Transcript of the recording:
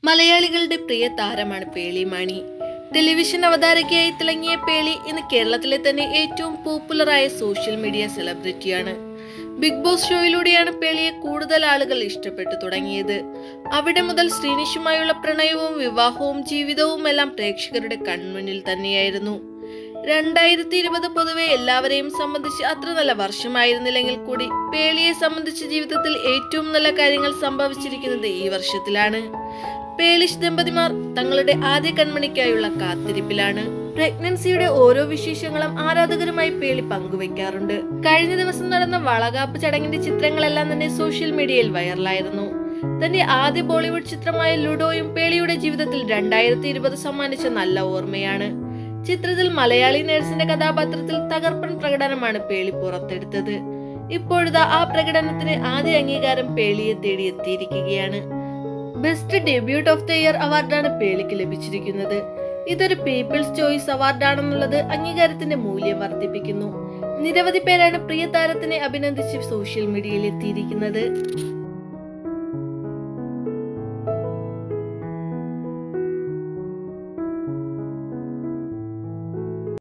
മലയാളികളുടെ പ്രിയ താരമാണ് പേളി മാണി. ടെലിവിഷൻ അവതാരകയായി തിളങ്ങിയ പേളി ഇന്ന് കേരളത്തിലെ തന്നെ ഏറ്റവും പോപ്പുലറായ സോഷ്യൽ മീഡിയ സെലിബ്രിറ്റിയാണ്. ബിഗ് ബോസ് ഷോയിലൂടെയാണ് പേളിയെ കൂടുതൽ ആളുകൾ ഇഷ്ടപ്പെട്ടു തുടങ്ങിയത്. അവിടെ മുതൽ ശ്രീനിഷുമായുള്ള പ്രണയവും വിവാഹവും ജീവിതവും എല്ലാം പ്രേക്ഷകരുടെ കൺമുന്നിൽ തന്നെയായിരുന്നു. 2020 പൊതുവെ എല്ലാവരെയും സംബന്ധിച്ച് അത്ര നല്ല വർഷമായിരുന്നില്ലെങ്കിൽ കൂടി പേളിയെ സംബന്ധിച്ച് ജീവിതത്തിൽ ഏറ്റവും നല്ല കാര്യങ്ങൾ സംഭവിച്ചിരിക്കുന്നത് ഈ വർഷത്തിലാണ്. പേളിഷ് ദമ്പതിമാർ തങ്ങളുടെ ആദ്യ കൺമണിക്കായുള്ള കാത്തിരിപ്പിലാണ്. പ്രഗ്നൻസിയുടെ ഓരോ വിശേഷങ്ങളും ആരാധകരുമായി പേളി പങ്കുവെക്കാറുണ്ട്. കഴിഞ്ഞ ദിവസം നടന്ന വളകാപ്പ് ചടങ്ങിന്റെ ചിത്രങ്ങളെല്ലാം തന്നെ സോഷ്യൽ മീഡിയയിൽ വൈറലായിരുന്നു. തന്റെ ആദ്യ ബോളിവുഡ് ചിത്രമായ ലുഡോയും പേളിയുടെ ജീവിതത്തിൽ 2020 സമ്മാനിച്ച നല്ല ഓർമ്മയാണ്. ചിത്രത്തിൽ മലയാളി നേഴ്സിന്റെ കഥാപാത്രത്തിൽ തകർപ്പൻ പ്രകടനമാണ് പേളി പുറത്തെടുത്തത്. ഇപ്പോഴത്തെ ആ പ്രകടനത്തിന് ആദ്യ അംഗീകാരം പേളിയെ തേടി എത്തിയിരിക്കുകയാണ്. Best debut of the year അവാർഡാണ് പേളിക്ക് ലഭിച്ചിരിക്കുന്നത്. ഇതൊരു പീപ്പിൾസ് ചോയ്സ് അവാർഡാണെന്നുള്ളത് അംഗീകാരത്തിന്റെ മൂല്യം വർദ്ധിപ്പിക്കുന്നു. നിരവധി പേരാണ് പ്രിയ താരത്തിനെ അഭിനന്ദിച്ച് സോഷ്യൽ മീഡിയയിൽ എത്തിയിരിക്കുന്നത്.